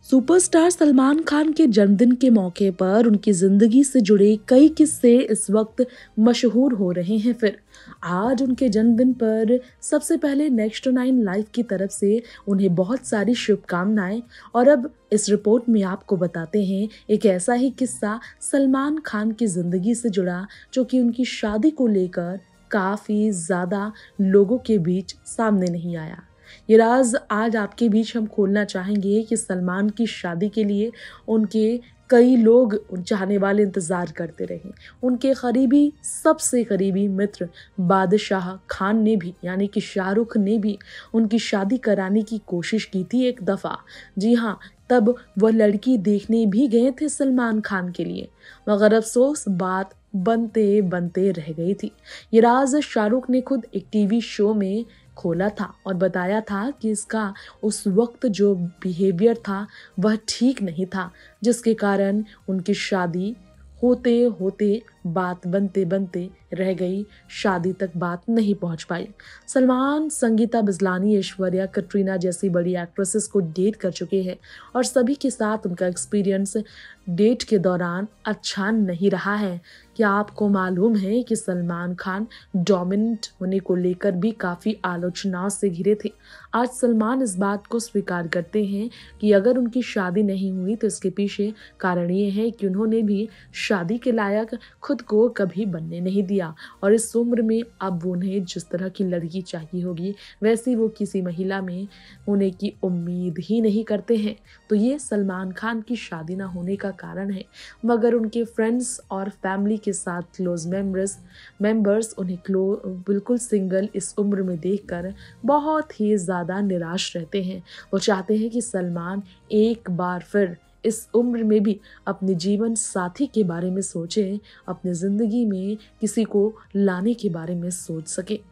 Superstar Salman Khan के जन्मदिन के मौके पर उनकी जिंदगी से जुड़े कई किस्से इस वक्त मशहूर हो रहे हैं। फिर आज उनके जन्मदिन पर सबसे पहले नेक्स्ट 9 लाइव की तरफ से उन्हें बहुत सारी शुभकामनाएं। और अब इस रिपोर्ट में आपको बताते हैं एक ऐसा ही किस्सा सलमान खान की जिंदगी से जुड़ा, जो कि उनकी शादी को लेकर काफी ज्यादा लोगों के बीच सामने नहीं आया। ये राज आज आपके बीच हम खोलना चाहेंगे कि सलमान की शादी के लिए उनके कई लोग, चाहने वाले इंतजार करते रहे। उनके करीबी, सबसे करीबी मित्र बादशाह खान ने भी, यानी कि शाहरुख ने भी उनकी शादी कराने की कोशिश की थी एक दफा। जी हाँ, तब वह लड़की देखने भी गए थे सलमान खान के लिए, मगर अफसोस बात बनते बनते रह गई थी। ये राज शाहरुख ने खुद एक टीवी शो में खोला था और बताया था कि इसका उस वक्त जो बिहेवियर था वह ठीक नहीं था, जिसके कारण उनकी शादी होते होते बात बनते बनते रह गई, शादी तक बात नहीं पहुंच पाई। सलमान संगीता बिजलानी, ऐश्वर्या, कटरीना जैसी बड़ी एक्ट्रेसेस को डेट कर चुके हैं और सभी के साथ उनका एक्सपीरियंस डेट के दौरान अच्छा नहीं रहा है। क्या आपको मालूम है कि सलमान खान डोमिनेंट होने को लेकर भी काफ़ी आलोचनाओं से घिरे थे। आज सलमान इस बात को स्वीकार करते हैं कि अगर उनकी शादी नहीं हुई तो इसके पीछे कारण ये है कि उन्होंने भी शादी के लायक खुद को कभी बनने नहीं दिया, और इस उम्र में अब उन्हें जिस तरह की लड़की चाहिए होगी वैसी वो किसी महिला में होने की उम्मीद ही नहीं करते हैं। तो ये सलमान खान की शादी ना होने का कारण है, मगर उनके फ्रेंड्स और फैमिली के साथ क्लोज मेंबर्स उन्हें बिल्कुल सिंगल इस उम्र में देखकर बहुत ही ज़्यादा निराश रहते हैं। वो चाहते हैं कि सलमान एक बार फिर इस उम्र में भी अपने जीवन साथी के बारे में सोचें, अपनी ज़िंदगी में किसी को लाने के बारे में सोच सके।